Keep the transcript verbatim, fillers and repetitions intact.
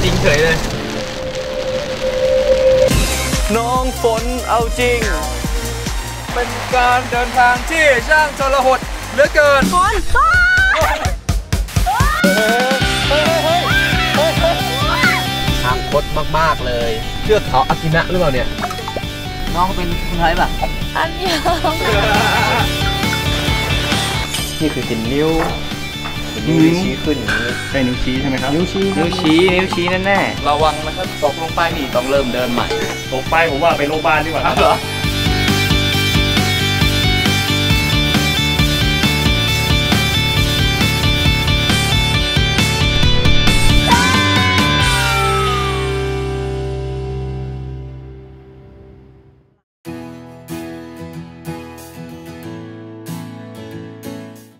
ริงเฉยเลยน้องฝนเอาจริงเป็นการเดินทางที่ช่างทรหดเหลือเกินฝนทางคดมากๆเลยเชือกเขาอากินะหรือเปล่าเนี่ยน้องเป็นคนไทยป่ะอันยองนี่คือสินนิ้วนิ้วชี้ขึ้นอย่างนี้ใช่นิ้วชี้ใช่ไหมครับนิ้วชี้นิ้วชี้นิ้วชี้แน่ๆระวังนะครับตกลงไปนี่ต้องเริ่มเดินใหม่ตกไปผมว่าไปโรงพยาบาลดีกว่าครับเหรอ